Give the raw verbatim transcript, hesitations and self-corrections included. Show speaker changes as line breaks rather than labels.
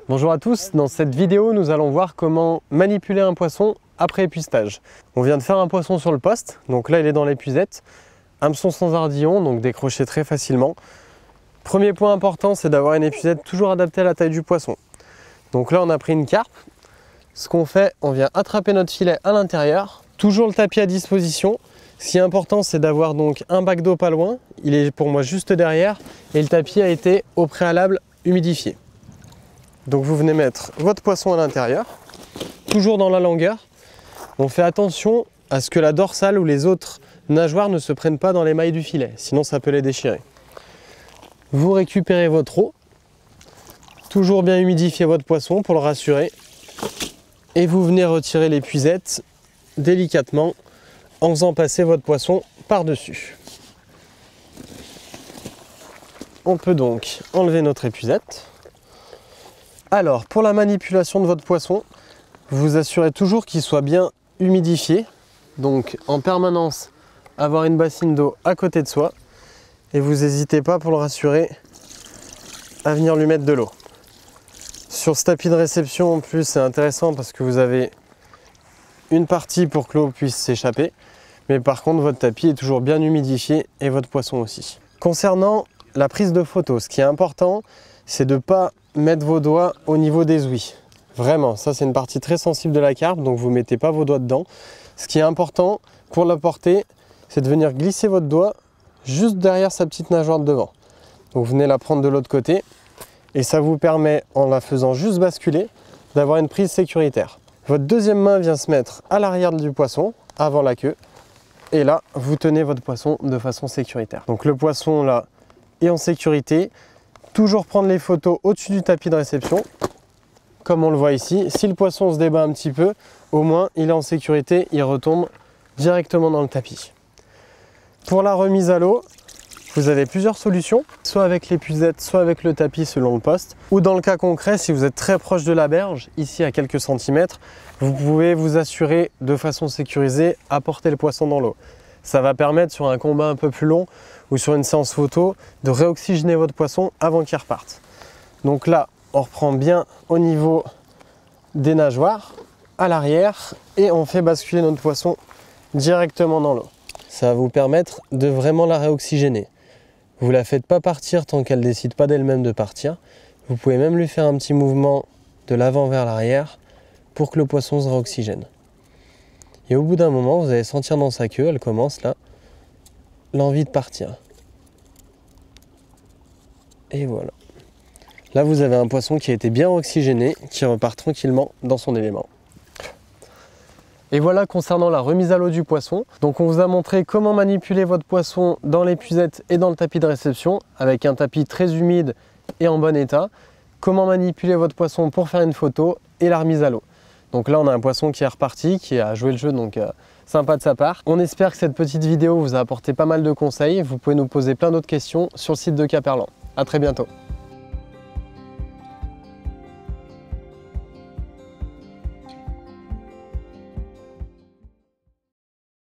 Bonjour à tous, dans cette vidéo nous allons voir comment manipuler un poisson après épuistage. On vient de faire un poisson sur le poste, donc là il est dans l'épuisette, hameçon sans ardillon, donc décroché très facilement. Premier point important, c'est d'avoir une épuisette toujours adaptée à la taille du poisson. Donc là on a pris une carpe, ce qu'on fait, on vient attraper notre filet à l'intérieur, toujours le tapis à disposition. Ce qui est important, c'est d'avoir donc un bac d'eau pas loin, il est pour moi juste derrière, et le tapis a été au préalable humidifié. Donc vous venez mettre votre poisson à l'intérieur, toujours dans la longueur. On fait attention à ce que la dorsale ou les autres nageoires ne se prennent pas dans les mailles du filet, sinon ça peut les déchirer. Vous récupérez votre eau, toujours bien humidifier votre poisson pour le rassurer. Et vous venez retirer l'épuisette délicatement en faisant passer votre poisson par-dessus. On peut donc enlever notre épuisette. Alors, pour la manipulation de votre poisson, vous vous assurez toujours qu'il soit bien humidifié. Donc, en permanence, avoir une bassine d'eau à côté de soi. Et vous n'hésitez pas, pour le rassurer, à venir lui mettre de l'eau. Sur ce tapis de réception, en plus, c'est intéressant parce que vous avez une partie pour que l'eau puisse s'échapper. Mais par contre, votre tapis est toujours bien humidifié et votre poisson aussi. Concernant la prise de photo, ce qui est important, c'est de ne pas mettre vos doigts au niveau des ouïes. Vraiment, ça c'est une partie très sensible de la carpe, donc vous ne mettez pas vos doigts dedans. Ce qui est important pour la porter, c'est de venir glisser votre doigt juste derrière sa petite nageoire de devant. Donc vous venez la prendre de l'autre côté et ça vous permet, en la faisant juste basculer, d'avoir une prise sécuritaire. Votre deuxième main vient se mettre à l'arrière du poisson, avant la queue, et là vous tenez votre poisson de façon sécuritaire. Donc le poisson là est en sécurité. Toujours prendre les photos au-dessus du tapis de réception, comme on le voit ici. Si le poisson se débat un petit peu, au moins il est en sécurité, il retombe directement dans le tapis. Pour la remise à l'eau, vous avez plusieurs solutions, soit avec l'épuisette, soit avec le tapis selon le poste, ou dans le cas concret, si vous êtes très proche de la berge, ici à quelques centimètres, vous pouvez vous assurer de façon sécurisée à porter le poisson dans l'eau. Ça va permettre sur un combat un peu plus long ou sur une séance photo de réoxygéner votre poisson avant qu'il reparte. Donc là, on reprend bien au niveau des nageoires, à l'arrière, et on fait basculer notre poisson directement dans l'eau. Ça va vous permettre de vraiment la réoxygéner. Vous ne la faites pas partir tant qu'elle ne décide pas d'elle-même de partir. Vous pouvez même lui faire un petit mouvement de l'avant vers l'arrière pour que le poisson se réoxygène. Et au bout d'un moment, vous allez sentir dans sa queue, elle commence là, l'envie de partir. Et voilà. Là, vous avez un poisson qui a été bien oxygéné, qui repart tranquillement dans son élément. Et voilà concernant la remise à l'eau du poisson. Donc on vous a montré comment manipuler votre poisson dans l'épuisette et dans le tapis de réception, avec un tapis très humide et en bon état. Comment manipuler votre poisson pour faire une photo et la remise à l'eau. Donc là on a un poisson qui est reparti, qui a joué le jeu, donc euh, sympa de sa part. On espère que cette petite vidéo vous a apporté pas mal de conseils. Vous pouvez nous poser plein d'autres questions sur le site de Caperlan. À très bientôt.